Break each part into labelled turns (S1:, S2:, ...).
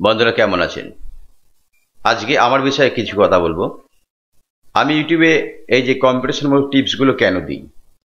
S1: বন্ধুরা কেমন আছেন? আজকে আমার বিষয়ে কিছু কথা বলবো। আমি ইউটিউবে এই যে কম্পিটিশনমূলক টিপসগুলো কেন দিই,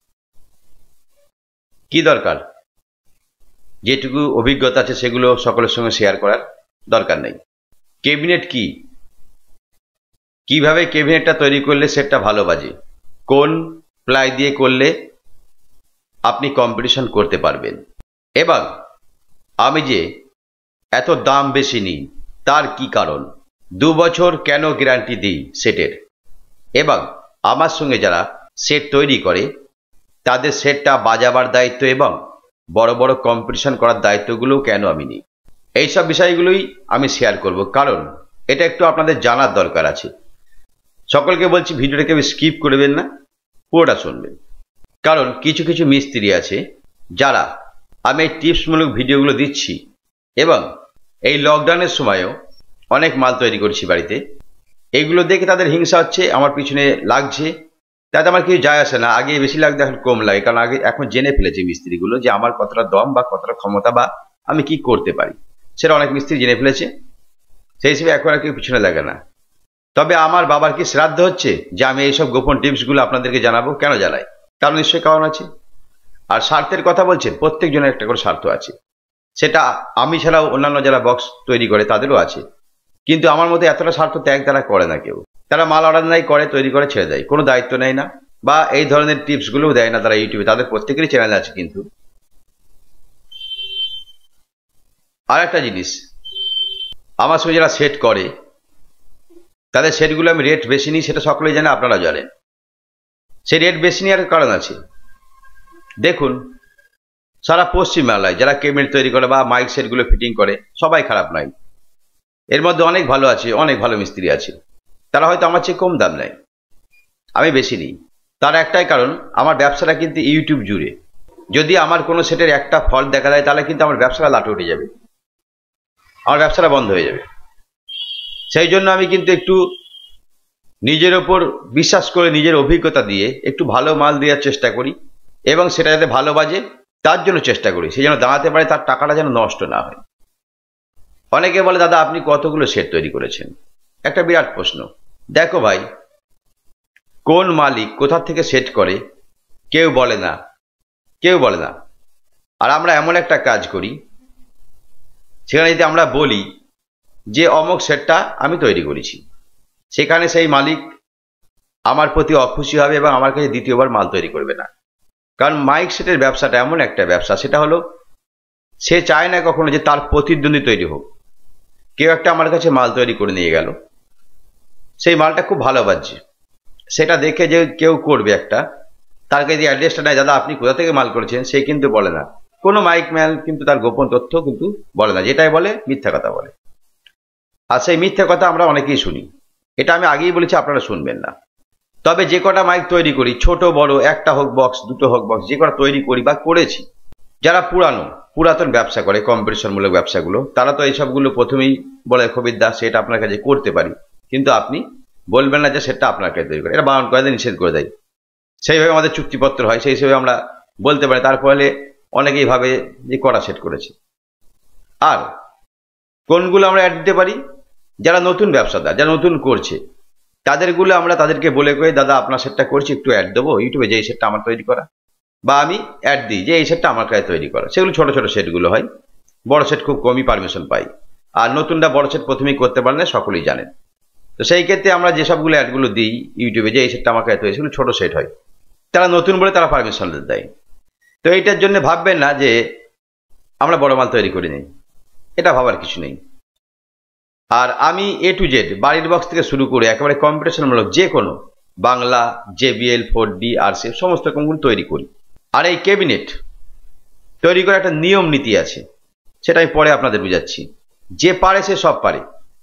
S1: কি দরকার? যেটুকু অভিজ্ঞতা আছে সেগুলো সকলের সঙ্গে শেয়ার করার দরকার নেই। ক্যাবিনেট কি, কিভাবে ক্যাবিনেটটা তৈরি করলে সেটটা ভালো বাজে, কোন প্লাই দিয়ে করলে আপনি কম্পিটিশন করতে পারবেন, এবং আমি যে এত দাম বেশি নিই তার কি কারণ, 2 বছর কেন গ্যারান্টি দিই সেটের, এবং আমার সঙ্গে যারা সেট তৈরি করে তাদের সেটটা বাজাবার দায়িত্ব এবং বড় বড় কম্পিটিশন করার দায়িত্বগুলো কেন আমি নিই, এইসব বিষয়গুলোই আমি শেয়ার করব। কারণ এটা একটু আপনাদের জানার দরকার আছে। সকলকে বলছি ভিডিওটাকে স্কিপ করবেন না, পুরোটা শুনবেন। কারণ কিছু কিছু মিস্ত্রি আছে যারা আমি এই টিপসমূলক ভিডিওগুলো দিচ্ছি এবং এই লকডাউনের সময়ও অনেক মাল তৈরি করছি বাড়িতে, এইগুলো দেখে তাদের হিংসা হচ্ছে, আমার পিছনে লাগছে, তাতে আমার কিছু যায় আসে না। আগে বেশি লাগতো, এখন কম লাগে, কারণ আগে এখন জেনে ফেলেছে মিস্ত্রিগুলো যে আমার কতটা দম বা কতটা ক্ষমতা বা আমি কি করতে পারি, সেটা অনেক মিস্ত্রি জেনে ফেলেছে। সেই হিসেবে এখন আর কেউ পিছনে লাগে না। তবে আমার বাবার কি শ্রাদ্ধ হচ্ছে যে আমি এইসব গোপন টিপসগুলো আপনাদেরকে জানাবো? কেন জানাই? কারণ নিশ্চয়ই কারণ আছে। আর স্বার্থের কথা বলছেন, প্রত্যেকজনের একটা করে স্বার্থ আছে, সেটা আমি ছাড়াও অন্যান্য যারা বক্স তৈরি করে তাদেরও আছে। কিন্তু আমার মধ্যে এতটা স্বার্থ ত্যাগ তারা করে না কেউ। তারা মাল অর্ডার নেয়, করে, তৈরি করে, ছেড়ে দেয়, কোনো দায়িত্ব নেয় না, বা এই ধরনের টিপসগুলোও দেয় না তারা ইউটিউবে। তাদের প্রত্যেকেরই চ্যানেল আছে। কিন্তু আর একটা জিনিস, আমার সঙ্গে যারা সেট করে তাদের সেটগুলো আমি রেট বেশি নিই, সেটা সকলেই জানে, আপনারা জানেন। সেই রেট বেশি নেওয়ার কারণ আছে। দেখুন, সারা পশ্চিমবাংলায় যারা ক্যাবিনেট তৈরি করে বা মাইক সেটগুলো ফিটিং করে সবাই খারাপ নয়। এর মধ্যে অনেক ভালো আছে, অনেক ভালো মিস্ত্রি আছে, তারা হয়তো আমার চেয়ে কম দাম নেয়, আমি বেশি নিই। তার একটাই কারণ, আমার ব্যবসাটা কিন্তু ইউটিউব জুড়ে। যদি আমার কোনো সেটের একটা ফল্ট দেখা যায় তাহলে কিন্তু আমার ব্যবসাটা লাটে উঠে যাবে, আমার ব্যবসাটা বন্ধ হয়ে যাবে। সেই জন্য আমি কিন্তু একটু নিজের ওপর বিশ্বাস করে, নিজের অভিজ্ঞতা দিয়ে একটু ভালো মাল দেওয়ার চেষ্টা করি, এবং সেটা যাতে ভালো বাজে তার জন্য চেষ্টা করি, সে যেন দাঁড়াতে পারে, তার টাকাটা যেন নষ্ট না হয়। অনেকে বলে, দাদা আপনি কতগুলো সেট তৈরি করেছেন? একটা বিরাট প্রশ্ন। দেখো ভাই, কোন মালিক কোথা থেকে সেট করে কেউ বলে না, কেউ বলে না। আর আমরা এমন একটা কাজ করি, সেখানে যদি আমরা বলি যে অমুক সেটটা আমি তৈরি করেছি, সেখানে সেই মালিক আমার প্রতি অখুশি হবে এবং আমার কাছে দ্বিতীয়বার মাল তৈরি করবে না। কারণ মাইক সেটের ব্যবসাটা এমন একটা ব্যবসা, সেটা হলো সে চায় না কখনো যে তার প্রতিদ্বন্দ্বী তৈরি হোক। কেউ একটা আমার কাছে মাল তৈরি করে নিয়ে গেল, সেই মালটা খুব ভালো বাজছে, সেটা দেখে যে কেউ করবে একটা, তার কাছে অ্যাড্রেসটা নেয়, দাদা আপনি কোথা থেকে মাল করেছেন, সে কিন্তু বলে না। কোনো মাইক ম্যান কিন্তু তার গোপন তথ্য কিন্তু বলে না, যেটাই বলে মিথ্যা কথা বলে। আর সেই মিথ্যা কথা আমরা অনেকেই শুনি, এটা আমি আগেই বলেছি, আপনারা শুনবেন না। তবে যে কটা মাইক তৈরি করি, ছোট বড়, একটা হোক বক্স, দুটো হোক বক্স, যে কটা তৈরি করি বা করেছি, যারা পুরাতন ব্যবসা করে, কম্পিটিশনমূলক ব্যবসাগুলো, তারা তো এইসবগুলো প্রথমেই বলে, খবিরদা সেটা আপনার কাছে করতে পারি, কিন্তু আপনি বলবেন না যে সেটা আপনার কাছে তৈরি করে। এটা বারণ করে দেয়, নিষেধ করে দেয়। সেইভাবে আমাদের চুক্তিপত্র হয়, সেই হিসেবে আমরা বলতে পারি। তার ফলে অনেকেই ভাবে যে করা সেট করেছে। আর কোনগুলো আমরা অ্যাড দিতে পারি? যারা নতুন ব্যবসাদার, যারা নতুন করছে, তাদেরগুলো আমরা তাদেরকে বলে কই, দাদা আপনার সেটটা করছি, একটু অ্যাড দেবো ইউটিউবে, যে এই সেটটা আমার তৈরি করা, বা আমি অ্যাড দিই যে এই সেটটা আমার কাছে তৈরি করা। সেগুলো ছোট ছোট সেটগুলো হয়, বড় সেট খুব কমই পারমিশন পাই। আর নতুনরা বড় সেট প্রথমেই করতে পারে না, সকলেই জানেন। তো সেই ক্ষেত্রে আমরা যেসবগুলো অ্যাডগুলো দিই ইউটিউবে, যে এই সেটটা আমার কাছে তৈরি, সেগুলো ছোট সেট হয়, তারা নতুন বলে তারা পারমিশন দেয়। তো এইটার জন্য ভাববেন না যে আমরা বড় মাল তৈরি করি নেই, এটা ভাবার কিছু নেই। আর আমি A to Z, বাড়ির বক্স থেকে শুরু করে একেবারে কম্পিটিশনমূলক যে কোনো বাংলা, JBL, 4D, RCA সমস্ত রকমগুলো তৈরি করি। আর এই ক্যাবিনেট তৈরি করার একটা নিয়ম নীতি আছে, সেটা আমি পরে আপনাদের বুঝাচ্ছি। যে পারে সে সব পারে,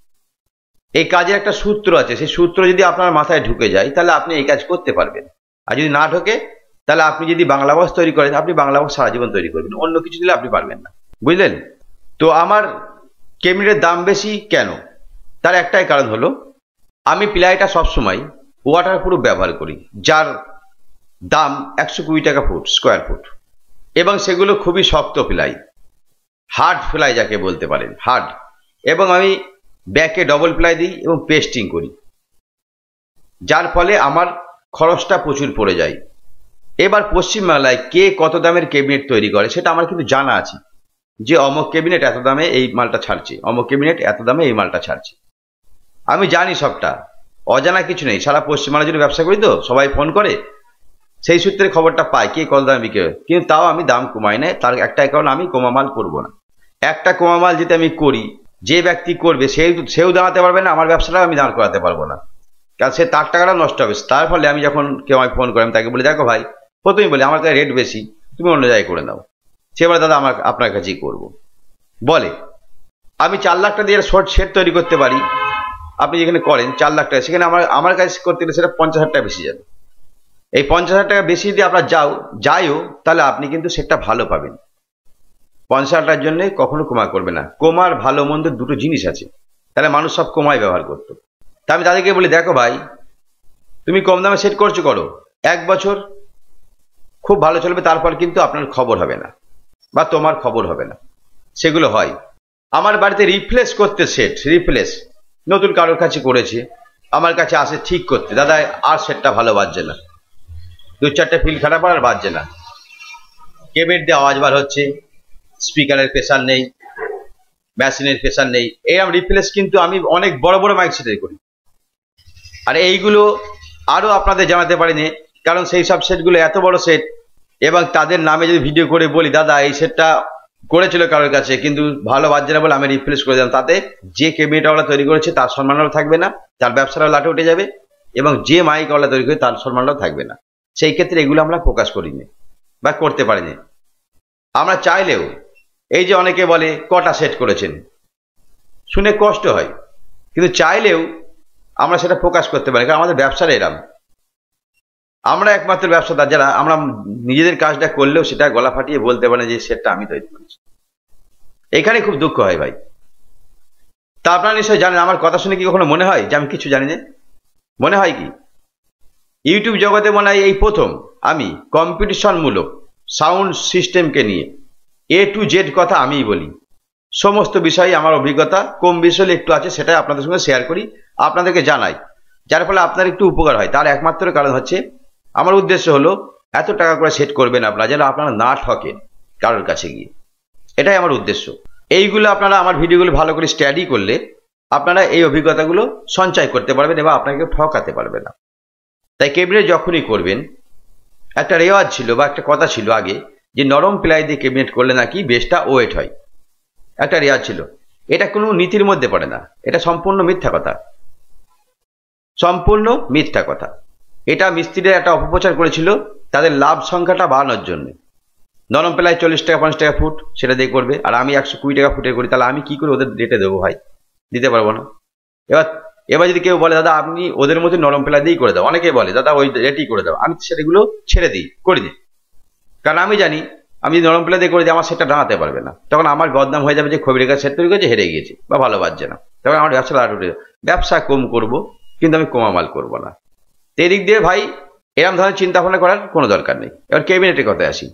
S1: এই কাজের একটা সূত্র আছে, সেই সূত্র যদি আপনার মাথায় ঢুকে যায় তাহলে আপনি এই কাজ করতে পারবেন। আর যদি না ঢোকে, তাহলে আপনি যদি বাংলা বক্স তৈরি করেন, আপনি বাংলা বক্স সারা জীবন তৈরি করবেন, অন্য কিছু দিলে আপনি পারবেন না, বুঝলেন? তো আমার ক্যাবিনেটের দাম বেশি কেন, তার একটাই কারণ হলো, আমি প্লাইটা সবসময় ওয়াটারপ্রুফ ব্যবহার করি, যার দাম 120 টাকা ফুট, স্কোয়ার ফুট, এবং সেগুলো খুবই শক্ত প্লাই, হার্ড প্লাই যাকে বলতে পারেন, হার্ড। এবং আমি ব্যাকে ডবল প্লাই দিই এবং পেস্টিং করি, যার ফলে আমার খরচটা প্রচুর পড়ে যায়। এবার পশ্চিমবাংলায় কে কত দামের ক্যাবিনেট তৈরি করে সেটা আমার কিন্তু জানা আছে, যে অমুক ক্যাবিনেট এত দামে এই মালটা ছাড়ছে, অমুক ক্যাবিনেট এত দামে এই মালটা ছাড়ছে। আমি জানি সবটা, অজানা কিছু নেই। সারা পশ্চিমবাংলার জন্য ব্যবসা করি তো, সবাই ফোন করে, সেই সূত্রে খবরটা পাই কে কত দামে বিক্রি করে। কিন্তু তাও আমি দাম কমাই না, তার একটা কারণ আমি কমা মাল করবো না। একটা কমা মাল যদি আমি করি, যে ব্যক্তি করবে সেও দাঁড়াতে পারবে না, আমার ব্যবসাটাও আমি দাঁড় করাতে পারবো না, কারণ সে তার টাকাটা নষ্ট হবে। তার ফলে আমি যখন কেউ আমায় ফোন করে আমি তাকে বলি, দেখো ভাই, প্রথমেই বলি আমার কাছে রেট বেশি, তুমি অন্য জায়গায় করে নাও। সে বলে দাদা আপনার কাছেই করবো। বলে আমি 4 লাখ টাকা দিয়ে শর্ট সেট তৈরি করতে পারি, আপনি যেখানে করেন 4 লাখ টাকা, সেখানে আমার কাছে করতে গেলে সেটা 50,000 টাকা বেশি যাবে। এই 50,000 টাকা বেশি যদি আপনার যাইও, তাহলে আপনি কিন্তু সেটটা ভালো পাবেন। 50,000 টাকার জন্য কখনো কমা করবে না। কমার ভালো মন্দ দুটো জিনিস আছে, তাহলে মানুষ সব কমাই ব্যবহার করতো। তা আমি তাদেরকে বলি, দেখো ভাই, তুমি কম দামে সেট করছো, করো, 1 বছর খুব ভালো চলবে, তারপর কিন্তু আপনার খবর হবে না বা তোমার খবর হবে না। সেগুলো হয়। আমার বাড়িতে রিপ্লেস করতে সেট, রিপ্লেস নতুন কারোর কাছে করেছে, আমার কাছে আসে ঠিক করতে, দাদা আর সেটটা ভালো বাজছে না, 2-4টে ফিল খারাপ আর বাজছে না, কেবিনেট দিয়ে আওয়াজ বার হচ্ছে, স্পিকারের প্রেসার নেই, মেশিনের প্রেসার নেই। এরকম রিপ্লেস কিন্তু আমি অনেক বড় বড় মাইক সেটের করি। আর এইগুলো আরো আপনাদের জানাতে পারিনি, কারণ সেই সব সেটগুলো এত বড় সেট, এবং তাদের নামে যদি ভিডিও করে বলি দাদা এই সেটটা করেছিল কারোর কাছে কিন্তু ভালো বাজছে না বলে আমি রিপ্লেস করে দিলাম, তাতে যে কেবিনেটওয়ালা তৈরি করেছে তার সম্মানও থাকবে না, তার ব্যবসাটাও লাটে উঠে যাবে, এবং যে মাইকওয়ালা তৈরি করে তার সম্মানটাও থাকবে না। সেই ক্ষেত্রে এগুলো আমরা ফোকাস করিনি বা করতে পারিনি। আমরা চাইলেও, এই যে অনেকে বলে কটা সেট করেছেন, শুনে কষ্ট হয়, কিন্তু চাইলেও আমরা সেটা ফোকাস করতে পারি, কারণ আমাদের ব্যবসাটা এরম। আমরা একমাত্র ব্যবসাদার যারা আমরা নিজেদের কাজটা করলেও সেটা গলা ফাটিয়ে বলতে পারে যে সেটটা আমি তৈরি করেছি। এখানে খুব দুঃখ হয় ভাই। তা আপনারা নিশ্চয়ই জানেন, আমার কথা শুনে কি কখনো মনে হয় যে আমি কিছু জানি না? মনে হয় কি? ইউটিউব জগতে মনে হয় এই প্রথম আমি কম্পিটিশনমূলক সাউন্ড সিস্টেমকে নিয়ে A to Z কথা আমিই বলি। সমস্ত বিষয়ে আমার অভিজ্ঞতা কম বেশি হলে একটু আছে, সেটাই আপনাদের সঙ্গে শেয়ার করি, আপনাদেরকে জানাই, যার ফলে আপনার একটু উপকার হয়। তার একমাত্র কারণ হচ্ছে, আমার উদ্দেশ্য হলো এত টাকা করে সেট করবেন আপনারা যেন আপনারা না ঠকেন কারোর কাছে গিয়ে, এটাই আমার উদ্দেশ্য। এইগুলো আপনারা আমার ভিডিওগুলো ভালো করে স্টাডি করলে আপনারা এই অভিজ্ঞতাগুলো সঞ্চয় করতে পারবেন এবং আপনাকে ঠকাতে পারবে না। তাই ক্যাবিনেট যখনই করবেন, একটা রেওয়াজ ছিল বা একটা কথা ছিল আগে, যে নরম প্লাই দিয়ে ক্যাবিনেট করলে নাকি বেশটা ওয়েট হয়, একটা রেওয়াজ ছিল। এটা কোনো নীতির মধ্যে পড়ে না, এটা সম্পূর্ণ মিথ্যা কথা, সম্পূর্ণ মিথ্যা কথা। এটা মিস্ত্রিরা একটা অপপ্রচার করেছিল তাদের লাভ সংখ্যাটা বাড়ানোর জন্য। নরম প্লাই 40 টাকা 50 টাকা ফুট সেটা দিয়ে করবে, আর আমি 120 টাকা ফুটে করি, তাহলে আমি কি করে ওদের রেটে দেবো ভাই? দিতে পারবো না। এবার যদি কেউ বলে দাদা আপনি ওদের মধ্যে নরম প্লাই দিয়েই করে দাও, অনেকে বলে দাদা ওই রেটই করে দাও, আমি সেটাগুলো ছেড়ে দিই, করে দিই, কারণ আমি জানি আমি যদি নরম প্লাই দিয়ে করে দিই আমার সেটা দাঁড়াতে পারবে না, তখন আমার বদনাম হয়ে যাবে যে খবিরের কাছে সেট তৈরি করেছে হেরে গিয়েছে বা ভালো বাজছে না, তখন আমার ব্যবসা লাট উঠে যাবে। ব্যবসা কম করব কিন্তু আমি কমা মাল করবো না। এদিক দিয়ে ভাই এরম ধরনের চিন্তা ভাবনা করার কোনো দরকার নেই। এবার ক্যাবিনেটের কথায় আসি।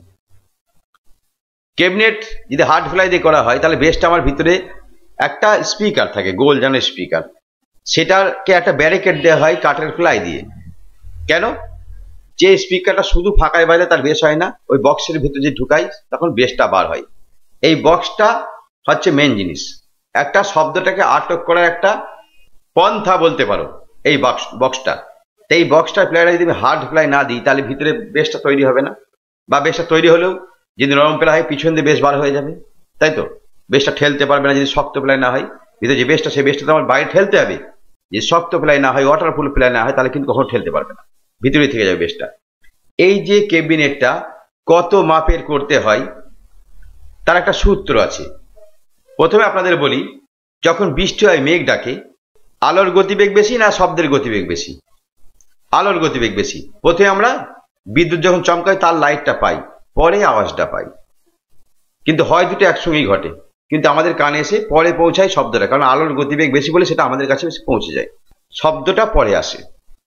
S1: ক্যাবিনেট যদি হার্ড ফ্লাই দিয়ে করা হয়, তাহলে বেস্ট আমার ভিতরে একটা স্পিকার থাকে, গোল জানের স্পিকার, সেটাকে একটা ব্যারিকেড দেওয়া হয় কাঠের ফ্লাই দিয়ে। কেন? যে স্পিকারটা শুধু ফাঁকায় বাইরে তার বেশ হয় না, ওই বক্সের ভিতরে যে ঢুকাই তখন বেশটা বার হয়। এই বক্সটা হচ্ছে মেন জিনিস, একটা শব্দটাকে আটক করার একটা পন্থা বলতে পারো এই বক্সটা। এই বক্সটার প্লাইটা যদি আমি হার্ড প্লাই না দিই, তাহলে ভিতরে বেশটা তৈরি হবে না, বা বেশটা তৈরি হলেও যদি নরম প্লাই হয় পিছন দিয়ে বেশ বার হয়ে যাবে, তাই তো? বেশটা ঠেলতে পারবে না যদি শক্ত প্লাই না হয়, ভিতরে যে বেশটা সেই বেশটা তো আমার বাইরে ঠেলতে হবে। যদি শক্ত প্লাই না হয়, ওয়াটারপ্রুফ প্লাই না হয়, তাহলে কিন্তু কখনো ঠেলতে পারবে না, ভিতরে থেকে যাবে বেশটা। এই যে ক্যাবিনেটটা কত মাপের করতে হয় তার একটা সূত্র আছে। প্রথমে আপনাদের বলি, যখন বৃষ্টি হয় মেঘ ডাকে, আলোর গতিবেগ বেশি না শব্দের গতিবেগ বেশি? আলোর গতিবেগ বেশি। প্রথমে আমরা বিদ্যুৎ যখন চমকায় তার লাইটটা পাই, পরে আওয়াজটা পাই, কিন্তু হয় দুটো একসঙ্গেই ঘটে, কিন্তু আমাদের কানে এসে পরে পৌঁছায় শব্দটা, কারণ আলোর গতিবেগ বেশি বলে সেটা আমাদের কাছে বেশি পৌঁছে যায়, শব্দটা পরে আসে।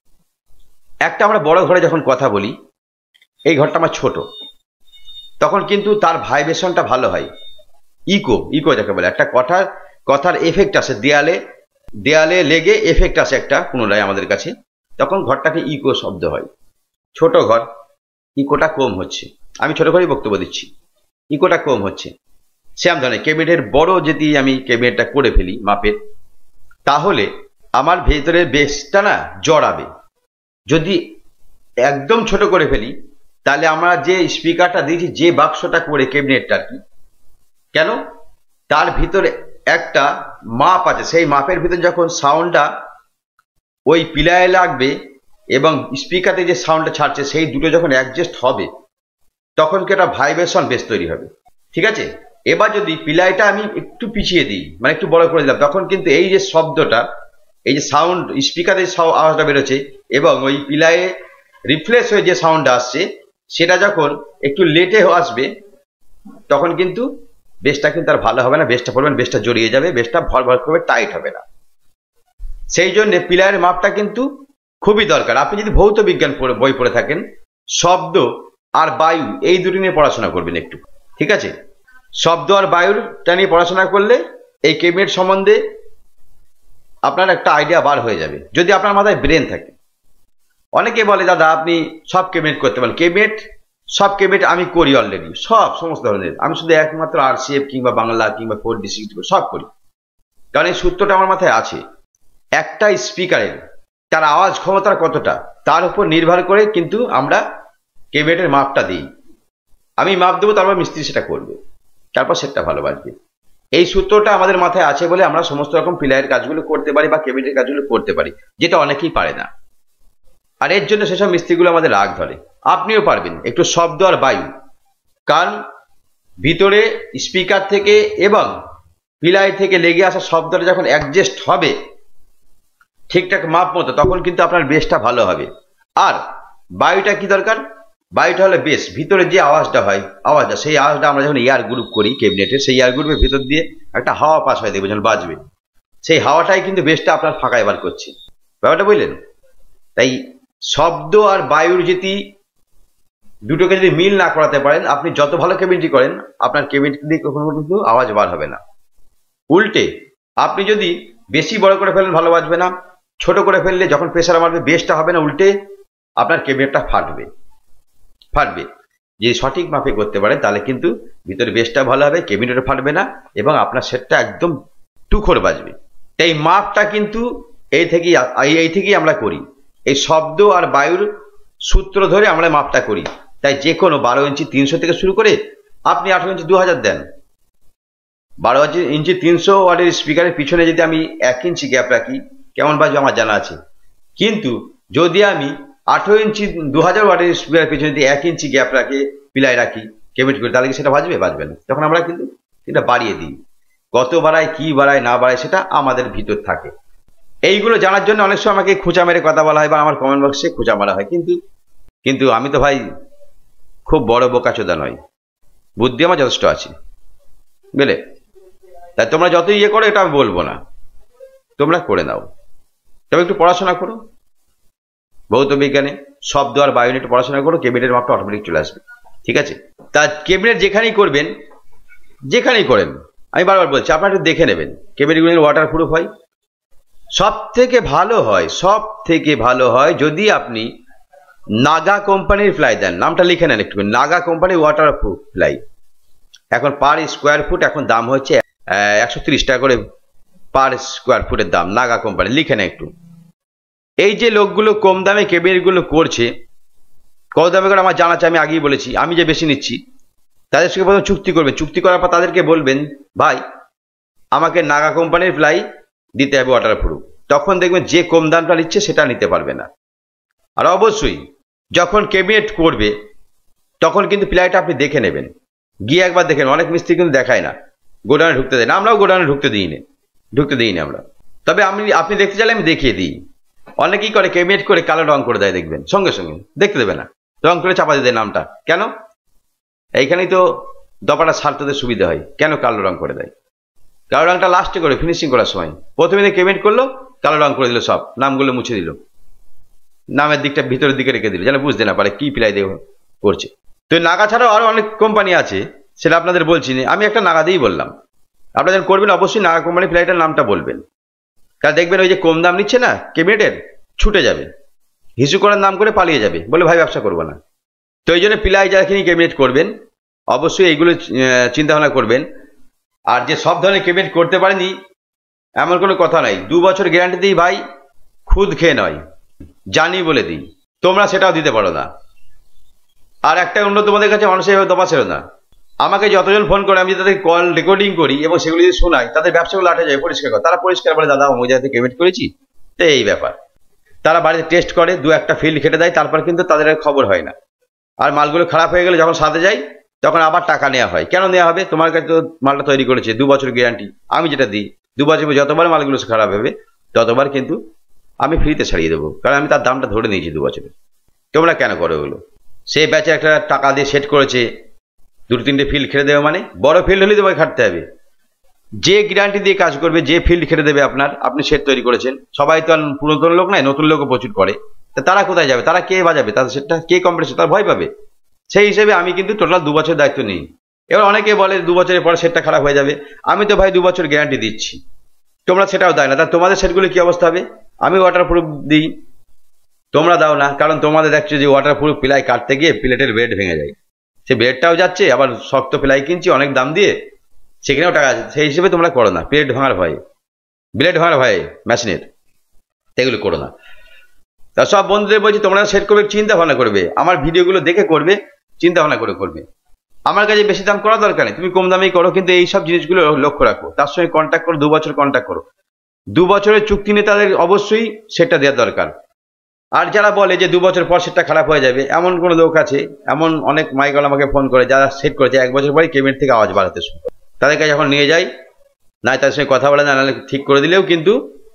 S1: একটা আমরা বড় ঘরে যখন কথা বলি, এই ঘরটা আমার ছোট, তখন কিন্তু তার ভাইব্রেশনটা ভালো হয়, ইকো যাকে বলে। একটা কথার এফেক্ট আসে, দেয়ালে দেয়ালে লেগে এফেক্ট আসে একটা পুনরায় আমাদের কাছে, তখন ঘরটাকে ইকো শব্দ হয়। ছোট ঘর, ইকোটা কম হচ্ছে। আমি ছোট ঘরেই বক্তব্য দিচ্ছি, ইকোটা কম হচ্ছে। সেম ধরনের ক্যাবিনেটের বড় যদি আমি ক্যাবিনেটটা করে ফেলি মাপের, তাহলে আমার ভেতরে বেসটা না জড়াবে। যদি একদম ছোট করে ফেলি, তাহলে আমরা যে স্পিকারটা দিয়েছি, যে বাক্সটা করে ক্যাবিনেটটা আর কি, কেন তার ভিতরে একটা মাপ আছে, সেই মাপের ভিতরে যখন সাউন্ডটা ওই পিলায় লাগবে এবং স্পিকারে যে সাউন্ডটা ছাড়ছে সেই দুটো যখন অ্যাডজাস্ট হবে, তখন কি একটা ভাইব্রেশন বেস তৈরি হবে। ঠিক আছে, এবার যদি পিলাইটা আমি একটু পিছিয়ে দিই, মানে একটু বড় করে দিলাম, তখন কিন্তু এই যে শব্দটা, এই যে সাউন্ড স্পিকারে আওয়াজটা বেরোচ্ছে এবং ওই পিলায়ে রিফ্লেক্স হয়ে যে সাউন্ডটা আসছে, সেটা যখন একটু লেটে আসবে, তখন কিন্তু বেসটা কিন্তু আর ভালো হবে না, বেসটা পড়বেন, বেসটা জড়িয়ে যাবে, বেসটা ভর ভর করে টাইট হবে না। সেই জন্য পিলায়ের মাপটা কিন্তু খুবই দরকার। আপনি যদি ভৌত বিজ্ঞান বই পড়ে থাকেন, শব্দ আর বায়ু এই দুটি নিয়ে পড়াশোনা করবেন একটু। ঠিক আছে, শব্দ আর বায়ুরটা নিয়ে পড়াশোনা করলে এই ক্যাবিনেট সম্বন্ধে আপনার একটা আইডিয়া বার হয়ে যাবে, যদি আপনার মাথায় ব্রেন থাকে। অনেকে বলে দাদা আপনি সব ক্যাবিনেট করতে পারেন। ক্যাবিনেট, সব ক্যাবিনেট আমি করি অলরেডি, সমস্ত ধরনের। আমি শুধু একমাত্র আরসিএফ কিংবা বাংলা কিংবা 4D সব করি, কারণ এই সূত্রটা আমার মাথায় আছে। একটা স্পিকারের তার আওয়াজ ক্ষমতা কতটা, তার উপর নির্ভর করে কিন্তু আমরা ক্যাবিনেটের মাপটা দিই। আমি মাপ দেবো, তারপর মিস্ত্রি সেটা করবে, তারপর সেটা ভালো বাজবে। এই সূত্রটা আমাদের মাথায় আছে বলে আমরা সমস্ত রকম পিলাইয়ের কাজগুলো করতে পারি বা ক্যাবিনেটের কাজগুলো করতে পারি, যেটা অনেকেই পারে না। আর এর জন্য সেসব মিস্ত্রিগুলো আমাদের রাগ ধরে। আপনিও পারবেন একটু শব্দ আর বায়ু, কারণ ভিতরে স্পিকার থেকে এবং পিলাই থেকে লেগে আসা শব্দটা যখন অ্যাডজাস্ট হবে ঠিকঠাক মাপ মতো, তখন কিন্তু আপনার বেসটা ভালো হবে। আর বায়ুটা কি দরকার? বায়ুটা হলো বেস, ভিতরে যে আওয়াজটা হয়, আওয়াজটা, সেই আওয়াজটা আমরা যখন এয়ার গ্রুপ করি ক্যাবিনেটে, সেই এয়ার গ্রুপের ভিতর দিয়ে একটা হাওয়া পাস হয়, দেখবে যখন বাজবে, সেই হাওয়াটাই কিন্তু বেসটা আপনার ফাঁকায় বার করছে। ব্যাপারটা বুঝলেন? তাই শব্দ আর বায়ুর যদি দুটোকে যদি মিল না করাতে পারেন, আপনি যত ভালো ক্যাবিনেটই করেন, আপনার ক্যাবিনেট দিয়ে কখনো কিন্তু আওয়াজ বার হবে না। উল্টে আপনি যদি বেশি বড় করে ফেলেন, ভালো বাজবে না। ছোট করে ফেললে যখন প্রেসার মারবে, বেসটা হবে না, উল্টে আপনার ক্যাবিনেটটা ফাটবে। যদি সঠিক মাপে করতে পারেন, তাহলে কিন্তু ভিতরে বেসটা ভালো হবে, ক্যাবিনেটও ফাটবে না এবং আপনার সেটটা একদম তুখর বাজবে। তাই মাপটা কিন্তু এই থেকেই আমরা করি। এই শব্দ আর বায়ুর সূত্র ধরে আমরা মাপটা করি। তাই যে কোনো 12 ইঞ্চি 300 থেকে শুরু করে আপনি 18 ইঞ্চি 2000 দেন। 12 ইঞ্চি 300 ওয়াটের স্পিকারের পিছনে যদি আমি 1 ইঞ্চি গ্যাপ রাখি, কেমন বাজবে আমার জানা আছে। কিন্তু যদি আমি 18 ইঞ্চি 2000 ওয়াটের স্পিকারের পিছনে যদি 1 ইঞ্চি গ্যাপ রাখি, পিলাই রাখি, ক্যাবিনেট করি, তাহলে কি সেটা বাজবে? বাজবে না। তখন আমরা কিন্তু এটা বাড়িয়ে দিই। কত বাড়ায়, কি বাড়ায় না বাড়ায়, সেটা আমাদের ভিতর থাকে। এইগুলো জানার জন্য অনেক সময় আমাকে খোঁচা মেরে কথা বলা হয় বা আমার কমেন্ট বক্সে খোঁচা মারা হয়, কিন্তু আমি তো ভাই খুব বড় বোকাচোদা নয়, বুদ্ধি আমার যথেষ্ট আছে, বুঝলে? তাই তোমরা যত ইয়ে করো, এটা আমি বলবো না, তোমরা করে নাও, তবে একটু পড়াশোনা করো ভৌত বিজ্ঞানে, শব্দ আর বায়ু নিয়ে একটু পড়াশোনা করো, ক্যাবিনেটের মাপটা অটোমেটিক চলে আসবে। ঠিক আছে? তা ক্যাবিনেট যেখানেই করবেন, যেখানেই করেন, আমি বারবার বলছি আপনারা একটু দেখে নেবেন ক্যাবিনেটগুলো ওয়াটার প্রুফ হয়। সব থেকে ভালো হয় যদি আপনি নাগা কোম্পানির প্লাই দেন। নামটা লিখে নেন একটু, Naga company waterproof ply. এখন পার স্কোয়ার ফুট এখন দাম হচ্ছে 130 টাকা করে পার স্কোয়ার ফুটের দাম, নাগা কোম্পানি। লিখে নেন একটু। এই যে লোকগুলো কম দামে ক্যাবিনেটগুলো করছে, কত দামে করে আমার জানা আছে, আমি আগেই বলেছি। আমি যে বেশি নিচ্ছি, তাদের সঙ্গে প্রথমে চুক্তি করবেন। চুক্তি করার পর তাদেরকে বলবেন, ভাই আমাকে নাগা কোম্পানির প্লাই দিতে হবে ওয়াটার প্রুফ। তখন দেখবেন যে কম দামটা নিচ্ছে সেটা নিতে পারবে না। আর অবশ্যই যখন ক্যাবিনেট করবে, তখন কিন্তু প্লাইটা আপনি দেখে নেবেন, গিয়ে একবার দেখেন। অনেক মিস্ত্রি কিন্তু দেখায় না, গোডাউনে ঢুকতে দেয় না, আমরাও গোডাউনে ঢুকতে দিইনি আমরা। তবে আপনি দেখতে চাইলে আমি দেখিয়ে দিই। অনেকেই করে ক্যাবিনেট করে কালো রং করে দেয়, দেখবেন সঙ্গে সঙ্গে, দেখতে দেবে না, রং করে চাপা দিয়ে দেয় নামটা। কেন? এইখানেই তো দপাটা সারতে সুবিধা হয়। কেন কালো রং করে দেয়? কালো রংটা লাস্টে করে ফিনিশিং করার সময়, প্রথমে ক্যাবিনেট করলো, কালো রং করে দিল, সব নামগুলো মুছে দিল, নামের দিকটা ভিতরের দিকে রেখে দিল, যেন বুঝতে না পারে কি প্লাই দিয়ে করছে। তো নাগা ছাড়াও আরো অনেক কোম্পানি আছে, সেটা আপনাদের বলছি না, আমি একটা নাগা দিয়েই বললাম। আপনারা যখন করবেন অবশ্যই নাগা কোম্পানি প্লাইটার নামটা বলবেন, কারণ দেখবেন ওই যে কম দাম নিচ্ছে না ক্যাবিনেটের, ছুটে যাবে, হিসু করার নাম করে পালিয়ে যাবে, বলে ভাই ব্যবসা করবো না। তো এই জন্য প্লাই যারা কিনে ক্যাবিনেট করবেন অবশ্যই এইগুলো চিন্তা ভাবনা করবেন। আর যে সব ধরনের ক্যাবিনেট করতে পারেনি এমন কোনো কথা নাই, 2 বছর গ্যারান্টি দিই ভাই, খুদ খেয়ে নয়, জানি বলে দিই, তোমরা সেটাও দিতে পারো না। আর একটা অন্য তোমাদের কাছে মানুষ এভাবে দফা ছিল না, আমাকে যতজন ফোন করে আমি তাদের কল রেকর্ডিং করি এবং সেগুলো যদি শোনাই তাদের ব্যবসাগুলো আটে যায়, পরিষ্কার করে তারা পরিষ্কার বলে দাদা ওই জায়গাতে পেমেন্ট করেছি, তো এই ব্যাপার। তারা বাড়িতে টেস্ট করে 2-1টা ফিল্ড খেটে দেয়, তারপর কিন্তু তাদের আর খবর হয় না। আর মালগুলো খারাপ হয়ে গেলে যখন সাথে যায় তখন আবার টাকা নেওয়া হয়। কেন নেওয়া হবে? তোমার কাছে তো মালটা তৈরি করেছে, 2 বছর গ্যারান্টি, আমি যেটা দিই 2 বছর যতবার মালগুলো খারাপ হবে ততবার কিন্তু আমি ফ্রিতে ছাড়িয়ে দেবো, কারণ আমি তার দামটা ধরে নিয়েছি 2 বছরে। তোমরা কেন করো ওগুলো? সেই ব্যাচে একটা টাকা দিয়ে সেট করেছে, 2-3টে ফিল্ড খেটে দেবে, মানে বড় ফিল্ড হলেই তোমাকে খাটতে হবে। যে গ্যারান্টি দিয়ে কাজ করবে, যে ফিল্ড খেটে দেবে আপনার, আপনি সেট তৈরি করেছেন, সবাই তো আর পুরাতন লোক নাই, নতুন লোকও প্রচুর করে, তারা কোথায় যাবে? তারা কে বাজাবে? তাদের সেটটা কে কম্পিটিশন? তারা ভয় পাবে। সেই হিসেবে আমি কিন্তু টোটাল 2 বছর দায়িত্ব নিই। এবার অনেকে বলে 2 বছরের পরে সেটটা খারাপ হয়ে যাবে, আমি তো ভাই 2 বছর গ্যারান্টি দিচ্ছি, তোমরা সেটাও দেয় না, তা তোমাদের সেটগুলো কি অবস্থা হবে? আমি ওয়াটারপ্রুফ দিই, তোমরা দাও না, কারণ তোমাদের দেখছো যে ওয়াটারপ্রুফ প্লাই কাটতে গিয়ে প্লেটের বেড ভেঙে যায়, সে বেডটাও যাচ্ছে, আবার শক্ত প্লাই কিনছি অনেক দাম দিয়ে, সেখানেও টাকা আছে, সেই হিসেবে তোমরা করো না, প্লেট ভাঙার ভয়ে, ব্লেড ভাঙার ভয়ে মেশিনের, এগুলো করো না। তা সব বন্ধুদের বলছি তোমরা সেট করবে, চিন্তা ভাবনা করবে, আমার ভিডিওগুলো দেখে করবে, চিন্তা ভাবনা করে করবে। আমার কাছে বেশি দাম করা দরকার নেই, তুমি কম দামেই করো, কিন্তু এই সব জিনিসগুলো লক্ষ্য রাখো। তার সঙ্গে কন্ট্যাক্ট করো, 2 বছর কন্ট্যাক্ট করো, 2 বছরের চুক্তি নিয়ে তাদের অবশ্যই সেটটা দেওয়া দরকার। আর যারা বলে যে 2 বছর পর সেটটা খারাপ হয়ে যাবে, এমন কোনো লোক আছে, এমন অনেক মাইকল আমাকে ফোন করে যারা সেট করেছে 1 বছর পরে কেবিনেট থেকে আওয়াজ বাড়াতে শুরু করে, তাদের কাছে যখন নিয়ে যাই, না তার সঙ্গে কথা বলে না, নাহলে ঠিক করে দিলেও কিন্তু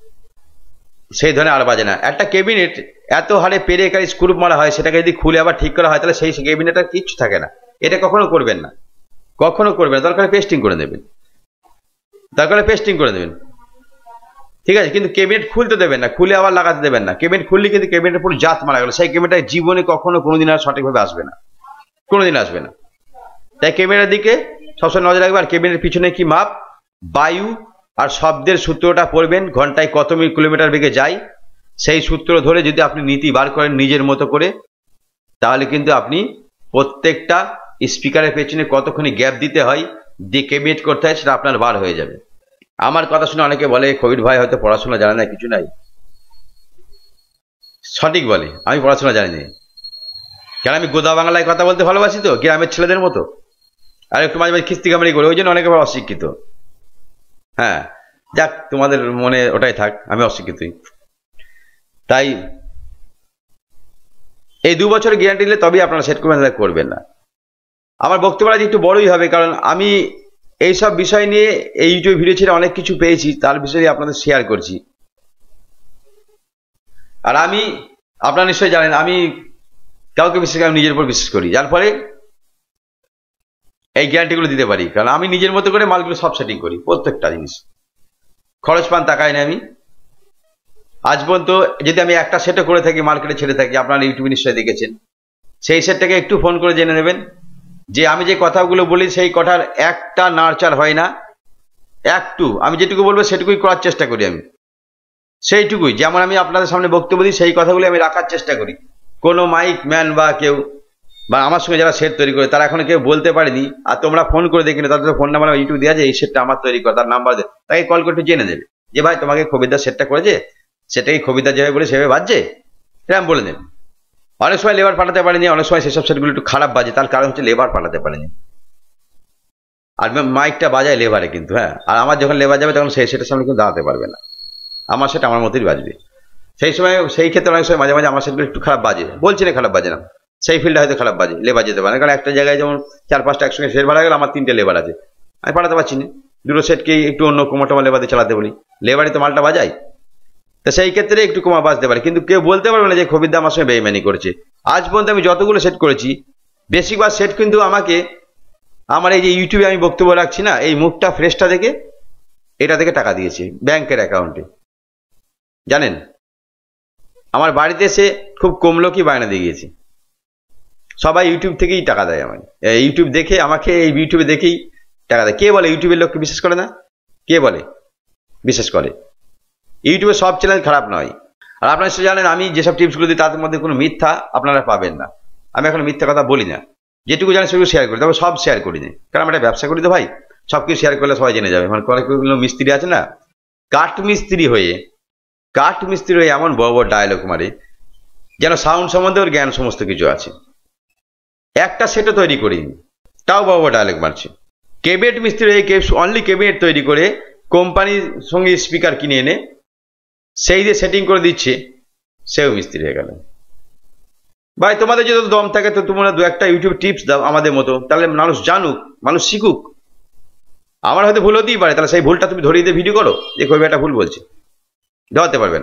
S1: সেই ধরনের আর বাজে না। একটা কেবিনেট এত হারে পেরে একাই স্ক্রু মারা হয়, সেটাকে যদি খুলে আবার ঠিক করা হয় তাহলে সেই কেবিনেটটা কিচ্ছু থাকে না। এটা কখনো করবেন না, কখনো করবেন না, দরকার পেস্টিং করে দেবেন, দরকার পেস্টিং করে দেবেন, ঠিক আছে, কিন্তু কেবিনেট খুলতে দেবেন না, খুলে আবার লাগাতে দেবেন না। কেবিনেট খুললে কিন্তু কেবিনেটের পুরো জাত মারা গেল, সেই কেবিনেটটা জীবনে কখনো কোনোদিন আর সঠিকভাবে আসবে না, কোনোদিন আসবে না। তাই কেবিনেটের দিকে সবসময় নজর রাখবে। আর কেবিনেটের পিছনে কি মাপ, বায়ু আর শব্দের সূত্রটা পড়বেন, ঘন্টায় কত কিলোমিটার বেগে যায়, সেই সূত্র ধরে যদি আপনি নীতি বার করেন নিজের মতো করে, তাহলে কিন্তু আপনি প্রত্যেকটা স্পিকারের পেছনে কতক্ষণ গ্যাপ দিতে হয়, দিয়ে কেবিনেট করতে হয়, সেটা আপনার বার হয়ে যাবে। আমার কথা শুনে অনেকে বলে কবির ভাই হয়তো পড়াশোনা জানে না, কিছু নাই, সঠিক বলে, আমি পড়াশোনা জানি না, কেন আমি গোদা বাংলায় কথা বলতে ভালোবাসি তো, গ্রামের ছেলেদের মতো, আর একটু মাঝে মাঝে খিস্তি কামড়ি করে, ওই জন্য অনেকে অশিক্ষিত। হ্যাঁ, যাক, তোমাদের মনে ওটাই থাক, আমি অশিক্ষিতই। তাই এই 2 বছর গ্যারান্টি দিলে তবেই আপনারা সেট করবেন, করবেন না। আমার বক্তব্যটা একটু বড়ই হবে, কারণ আমি এইসব বিষয় নিয়ে এই ইউটিউব ভিডিও ছেড়ে অনেক কিছু পেয়েছি, তার বিষয়ে আপনাদের শেয়ার করছি। আর আমি, আপনারা নিশ্চয়ই জানেন, আমি কাউকে বিশ্বাস করি, আমি নিজের উপর বিশ্বাস করি, যার ফলে এই গ্যারান্টিগুলো দিতে পারি, কারণ আমি নিজের মতো করে মালগুলো সব সেটিং করি, প্রত্যেকটা জিনিস, খরচ পান তাকাই না আমি আজ পর্যন্ত। যদি আমি একটা সেটও করে থাকি, মার্কেটে ছেড়ে থাকি, আপনারা ইউটিউবে নিশ্চয়ই দেখেছেন, সেই সেটটাকে একটু ফোন করে জেনে নেবেন যে আমি যে কথাগুলো বলি সেই কথার একটা নাড়চাড় হয় না, একটু, আমি যেটুকু বলবো সেটুকুই করার চেষ্টা করি, আমি সেইটুকুই, যেমন আমি আপনাদের সামনে বক্তব্য দিই সেই কথাগুলি আমি রাখার চেষ্টা করি। কোনো মাইক ম্যান বা কেউ বা আমার সঙ্গে যারা সেট তৈরি করে তারা এখনো কেউ বলতে পারেনি, আর তোমরা ফোন করে দেখি না, তাদের ফোন নাম্বার ইউটিউব দেওয়া যায়, এই সেটটা আমার তৈরি করা, তার নাম্বার দেয়, তাকে কল করে জেনে দেবে যে ভাই তোমাকে খবিরদার সেটটা করেছে, সেটাকে খবিরদার যেভাবে বলে সেভাবে বাজছে, এরকম বলে দেবে। অনেক সময় লেবার পাঠাতে পারেনি, অনেক সময় সেসব সেটগুলো একটু খারাপ বাজে, তার কারণ হচ্ছে লেবার পাঠাতে পারেনি, আর মাইকটা বাজায় লেবারে কিন্তু। হ্যাঁ, আর আমার যখন লেবার যাবে তখন সেই সেটের সামনে কিন্তু দাঁড়াতে পারবে না, আমার সেটা আমার মতোই বাজবে। সেই সময় সেই ক্ষেত্রে অনেক সময় মাঝে মাঝে আমার সেটগুলো একটু খারাপ বাজে, বলছি না খারাপ বাজে না, সেই ফিল্ডে হয়তো খারাপ বাজে, লেবার যেতে পারে, কারণ একটা জায়গায় যেমন 4-5টা একসঙ্গে সেট ভাড়া গেল, আমার 3টে লেবার আছে, আমি পাঠাতে পারছি না, 2টো সেটকে একটু অন্য কোমরটোমা লেবার দিয়ে চালাতে বলি, লেবারই তো মালটা বাজায়, তো সেই ক্ষেত্রে একটু কমা বাজতে পারে, কিন্তু কেউ বলতে পারবে না যে খবিরদা আমার সঙ্গে বেইমানি করেছে। আজ পর্যন্ত আমি যতগুলো সেট করেছি, বেশিরভাগ সেট কিন্তু আমাকে, আমার এই যে ইউটিউবে আমি বক্তব্য রাখছি না, এই মুখটা ফ্রেশটা দেখে, এটা থেকে টাকা দিয়েছে ব্যাংকের অ্যাকাউন্টে, জানেন, আমার বাড়িতে এসে খুব কম লোকই বায়না দিয়ে গিয়েছে, সবাই ইউটিউব থেকেই টাকা দেয়, আমাকে ইউটিউব দেখে, আমাকে এই ইউটিউবে দেখেই টাকা দেয়। কে বলে ইউটিউবের লোককে বিশ্বাস করে না? কে বলে বিশ্বাস করে? ইউটিউবে সব চ্যানেল খারাপ নয়। আর আপনারা নিশ্চয়ই জানেন আমি যেসব টিপসগুলো দিই তাদের মধ্যে কোনো মিথ্যা আপনারা পাবেন না। আমি এখন মিথ্যা কথা বলি না, যেটুকু জানি সেগুলো শেয়ার করি, তবে সব শেয়ার করি না, কারণ আমরা ব্যবসা করি তো ভাই, সব কিছু শেয়ার করলে সবাই জেনে যাবে। মানে কয়েকগুলো মিস্ত্রি আছে না, কাঠ মিস্ত্রি হয়ে এমন বড় বড় ডায়লগ মারে যেন সাউন্ড সম্বন্ধে ওর জ্ঞান সমস্ত কিছু আছে। একটা সেটও তৈরি করিনি, তাও বড় বড় ডায়লগ মারছে। ক্যাবিনেট মিস্ত্রি হয়ে অনলি ক্যাবিনেট তৈরি করে কোম্পানির সঙ্গে স্পিকার কিনে এনে সেই দিয়ে সেটিং করে দিচ্ছে, সেও মিস্ত্রি হয়ে গেল। ভাই তোমাদের যদি দম থাকে তো তোমরা দু একটা ইউটিউব টিপস দাও আমাদের মতো, তাহলে মানুষ জানুক, মানুষ শিখুক। আমার হয়তো ভুল হতেই পারে, তাহলে সেই ভুলটা তুমি ধরিয়ে দিয়ে ভিডিও করো যে করবে একটা ভুল বলছে। ধরাতে পারবে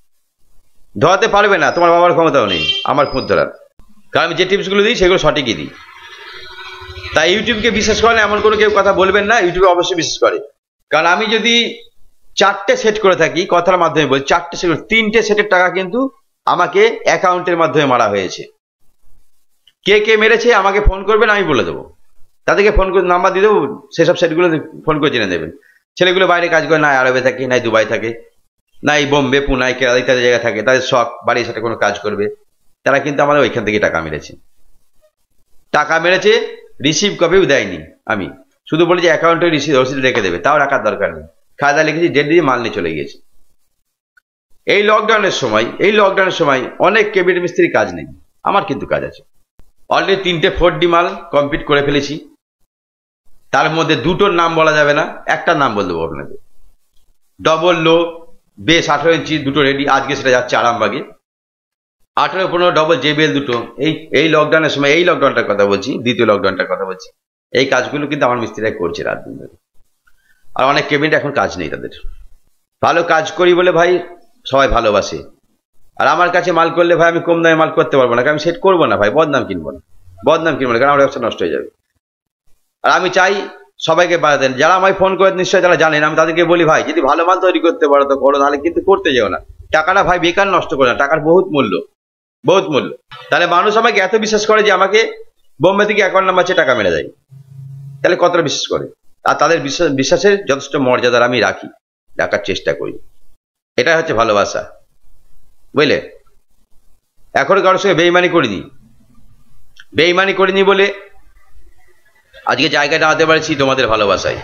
S1: না, তোমার বাবার ক্ষমতাও নেই আমার খুঁত ধরার, কারণ আমি যে টিপসগুলো দিই সেগুলো সঠিকই দিই। তাই ইউটিউবকে বিশ্বাস করেন এমন কোনো কেউ কথা বলবেন না, ইউটিউবে অবশ্যই বিশ্বাস করে। কারণ আমি যদি 4টে সেট করে থাকি, কথার মাধ্যমে বলছি 4টে সেট, 3টে সেটের টাকা কিন্তু আমাকে অ্যাকাউন্টের মাধ্যমে মারা হয়েছে। কে কে মেরেছে আমাকে ফোন করবেন, আমি বলে দেবো। তাদেরকে ফোন করে নাম্বার দিয়ে দেবো, সেসব সেটগুলো ফোন করে জেনে দেবেন। ছেলেগুলো বাইরে কাজ করে, না আরবে থাকে, না দুবাই থাকে, না এই বোম্বে পুনে কেরালা ইত্যাদি জায়গায় থাকে, তাদের শখ বাড়ির সাথে কোনো কাজ করবে, তারা কিন্তু আমাদের ওইখান থেকে টাকা মেরেছে। রিসিভ কপিও দেয়নি, আমি শুধু বলেছি অ্যাকাউন্টে রসিদ রেখে দেবে, তাও রাখার দরকার নেই। খাওয়া দাওয়া লিখেছি, ডেট দিয়ে মাল নিয়ে চলে গিয়েছে। এই লকডাউনের সময় অনেক ক্যাবিনেট মিস্ত্রি কাজ নেই, আমার কিন্তু কাজ আছে। অলরেডি 3টে 4D মাল কমপ্লিট করে ফেলেছি। তার মধ্যে 2টোর নাম বলা যাবে না, একটার নাম বলে দেবো আপনাদের। ডবল লো বেশ 18 ইঞ্চি দুটো রেডি, আজকে সেটা যাচ্ছে আরামবাগে। 18-15 ডবল JBL দুটো। এই লকডাউনের সময়, এই লকডাউনটার কথা বলছি, দ্বিতীয় লকডাউনটার কথা বলছি, এই কাজগুলো কিন্তু আমার মিস্ত্রিরা করছে রাত দিন ধরে। আর অনেক ক্যাবিনেট এখন কাজ নেই তাদের। ভালো কাজ করি বলে ভাই সবাই ভালোবাসে। আর আমার কাছে মাল করলে ভাই আমি কম দামে মাল করতে পারবো না, কারণ আমি সেট করবো না ভাই, বদনাম কিনবো না, কারণ আমার ব্যবসা নষ্ট হয়ে যাবে। আর আমি চাই সবাইকে বাড়াতেন, যারা আমায় ফোন করে নিশ্চয়ই যারা জানেন, আমি তাদেরকে বলি ভাই যদি ভালো মাল তৈরি করতে পারো তো করো, নাহলে কিন্তু করতে যেও না। টাকাটা ভাই বেকার নষ্ট করে না, টাকার বহুত মূল্য। তাহলে মানুষ আমাকে এত বিশ্বাস করে যে আমাকে বোম্বে থেকে অ্যাকাউন্ট নাম্বার চেয়ে টাকা মেরে দেয়, তাহলে কতটা বিশ্বাস করে। আর তাদের বিশ্বাসের যথেষ্ট মর্যাদা আমি রাখার চেষ্টা করি। এটা হচ্ছে ভালোবাসা, বুঝলে। এখনো কারোর সঙ্গে বেইমানি করিনি বলে আজকে জায়গাটা আনতে পারছি তোমাদের ভালোবাসায়।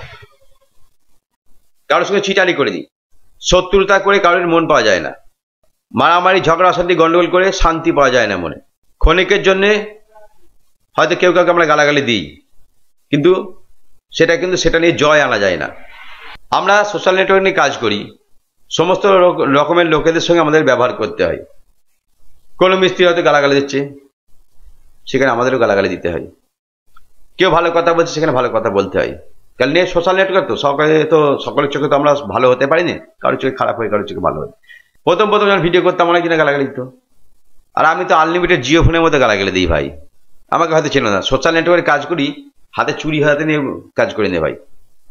S1: কারোর সঙ্গে চিটারি করিনি, শত্রুতা করে কারোর মন পাওয়া যায় না, মারামারি ঝগড়া অশান্তি গন্ডগোল করে শান্তি পাওয়া যায় না মনে। ক্ষণিকের জন্য হয়তো কেউ কাউকে আমরা গালাগালি দিই, কিন্তু সেটা নিয়ে জয় আনা যায় না। আমরা সোশ্যাল নেটওয়ার্ক নিয়ে কাজ করি, সমস্ত রকমের লোকেদের সঙ্গে আমাদের ব্যবহার করতে হয়। কোনো মিস্ত্রি হয়তো গালাগালি দিচ্ছে, সেখানে আমাদেরও গালাগালি দিতে হয়। কেউ ভালো কথা বলছে, সেখানে ভালো কথা বলতে হয়। কারণ সোশ্যাল নেটওয়ার্ক তো সকলের চোখে তো আমরা ভালো হতে পারিনি, কারোর চোখে খারাপ হয়, কারোর চোখে ভালো হয়। প্রথম যখন ভিডিও করতাম অনেক কিনা গালাগালি দিত, আর আমি তো আনলিমিটেড জিও ফোনের মধ্যে গালাগালি দিই ভাই। আমাকে হয়তো চেনো না, সোশ্যাল নেটওয়ার্কে কাজ করি, হাতে চুরি হাতে নিয়ে কাজ করে নে ভাই,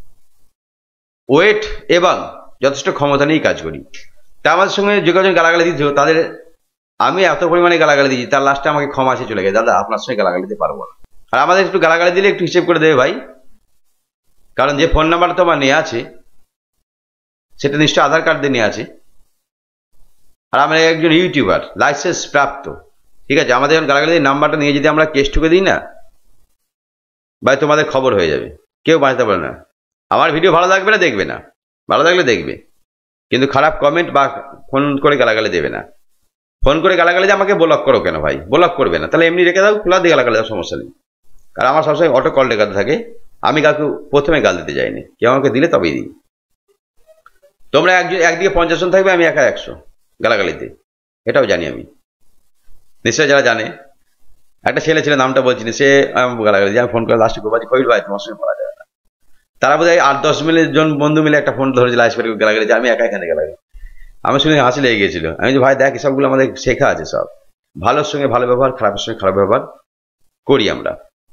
S1: ওয়েট এবং যথেষ্ট ক্ষমতা নিয়েই কাজ করি। তা আমার সঙ্গে যে কজন গালাগালি দিত, তাদের আমি এত পরিমাণে গালাগালি দিয়েছি, তার লাস্টে আমাকে ক্ষমা এসে চলে গেছে, দাদা আপনার সঙ্গে গালাগালি দিতে পারবো না। আর আমাদের একটু গালাগালি দিলে একটু হিসেব করে দেবে ভাই, কারণ যে ফোন নাম্বারটা তোমার নিয়ে আছে সেটা নিশ্চয়ই আধার কার্ড দিয়ে নিয়ে আছে। আর আমরা একজন ইউটিউবার লাইসেন্স প্রাপ্ত, ঠিক আছে। আমাদের যখন গালাগালি নাম্বারটা নিয়ে যদি আমরা কেস ঠুকে দিই না ভাই, তোমাদের খবর হয়ে যাবে, কেউ বাঁচতে পারে না। আমার ভিডিও ভালো লাগবে না, দেখবে না, ভালো লাগলে দেখবে, কিন্তু খারাপ কমেন্ট বা ফোন করে গালাগালি দেবে না। ফোন করে গালাগালি দিয়ে আমাকে ব্লক করো কেন ভাই, ব্লক করবে না, তাহলে এমনি রেখে দাও, খোলা দিয়ে গালাগালি দাও, সমস্যা নেই। আর আমার সবসময় অটো কল লেখাতে থাকে, আমি কাউকে প্রথমে গাল দিতে যাইনি, কেউ আমাকে দিলে তবেই দিই। তোমরা একদিকে 50 জন থাকবে, আমি একা 100 গালাগালিতে, এটাও জানি আমি, নিশ্চয়ই যারা জানে। একটা ছেলে নামটা বলছি না, সে গালাগালি দিয়ে আমি ফোন করে লাস্টে গোবাজি কইল ভাই তোমার সঙ্গে বলা যাবে না। তারা বোধ হয় 8-10 জন বন্ধু মিলে একটা ফোন ধরেছে, লাইস করে গালাগালি, আমি একা এখানে গালাগালি। আমি শুনে হাসি লেগে গিয়েছিল। আমি যে ভাই দেখ, সবগুলো আমাদের শেখা আছে, সব ভালোর সঙ্গে ভালো ব্যবহার, খারাপের সঙ্গে খারাপ ব্যবহার করি আমরা,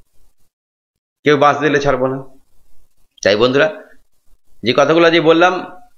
S1: কেউ বাঁচ দিলে ছাড়বো না। তাই বন্ধুরা, যে কথাগুলো যে বললাম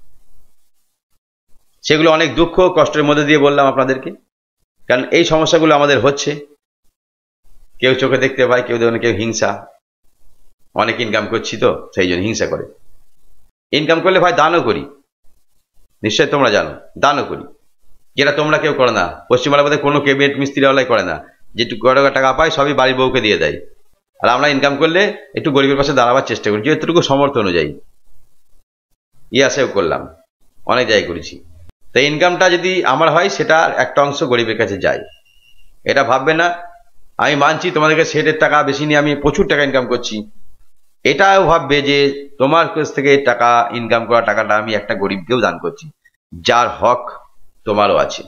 S1: সেগুলো অনেক দুঃখ কষ্টের মধ্যে দিয়ে বললাম আপনাদেরকে, কারণ এই সমস্যাগুলো আমাদের হচ্ছে। কেউ চোখে দেখতে পায়, কেউ হিংসা, অনেক ইনকাম করছি তো সেই জন্য হিংসা করে। ইনকাম করলে ভাই দানও করি, নিশ্চয়ই তোমরা জানো, দানও করি, যেটা তোমরা কেউ করো না। পশ্চিমবাংলার মধ্যে কোনো কেবিনেট মিস্ত্রিওয়ালাই করে না, যেটুকু টাকা পায় সবই বাড়ির বউকে দিয়ে দেয়। আর আমরা ইনকাম করলে একটু গরিবের পাশে দাঁড়াবার চেষ্টা করি, যেটুকু সমর্থ অনুযায়ী। ইয়াসেও করলাম, অনেক জায়গায় করেছি। তো ইনকামটা যদি আমার হয়, সেটা একটা অংশ গরিবের কাছে যায়। এটা ভাববে না আমি মানছি তোমাদেরকে সেটের টাকা বেশি নিয়ে আমি প্রচুর টাকা ইনকাম করছি, এটাও ভাববে যে তোমার কাছ থেকে টাকা ইনকাম করা টাকাটা আমি একটা গরিবকেও দান করছি, যার হক তোমারও আছে।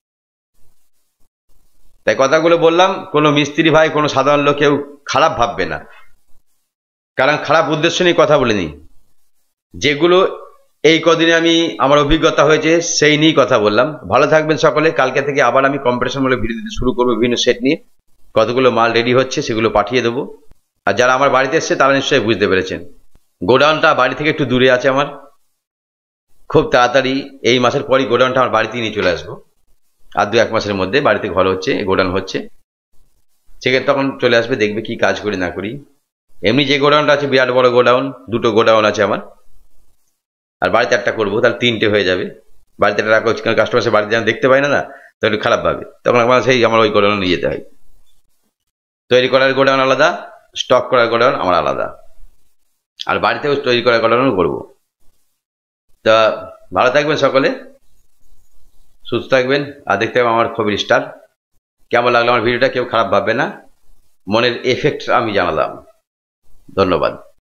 S1: তাই কথাগুলো বললাম, কোনো মিস্ত্রি ভাই, কোনো সাধারণ লোক কেউ খারাপ ভাববে না, কারণ খারাপ উদ্দেশ্য নিয়ে কথা বলিনি। যেগুলো এই কদিনে আমি আমার অভিজ্ঞতা হয়েছে সেই নিয়েই কথা বললাম। ভালো থাকবেন সকলে। কালকে থেকে আবার আমি কম্পিটিশনমূলক ভিডিও দিতে শুরু করবো বিভিন্ন সেট নিয়ে। কতগুলো মাল রেডি হচ্ছে সেগুলো পাঠিয়ে দেবো। আর যারা আমার বাড়িতে এসছে তারা নিশ্চয়ই বুঝতে পেরেছেন, গোডাউনটা বাড়ি থেকে একটু দূরে আছে আমার। খুব তাড়াতাড়ি এই মাসের পরই গোডাউনটা আমার বাড়িতে নিয়ে চলে আসবো। আর 2-1 মাসের মধ্যে বাড়িতে ঘর হচ্ছে, গোডাউন হচ্ছে, সেখানে তখন চলে আসবে, দেখবে কি কাজ করি না করি। এমনি যে গোডাউনটা আছে বিরাট বড় গোডাউন, 2টো গোডাউন আছে আমার, আর বাড়িতে একটা করবো, তাহলে 3টে হয়ে যাবে। বাড়িতে একটা রাখো, কাস্টমার সে বাড়িতে যেন দেখতে পাই না, না তো একটু খারাপ ভাবে, তখন আমার সেই আমার ওই গোডাউন নিয়ে যেতে হয়। তৈরি করার গোডাউন আলাদা, স্টক করার গোডাউন আমার আলাদা, আর বাড়িতেও তৈরি করার গোডাউনও করবো। তা ভালো থাকবেন সকলে, সুস্থ থাকবেন, আর দেখতে হবে আমার খবর স্টার। কেমন লাগলো আমার ভিডিওটা কেউ খারাপ ভাববে না, মনের এফেক্ট আমি জানালাম। ধন্যবাদ।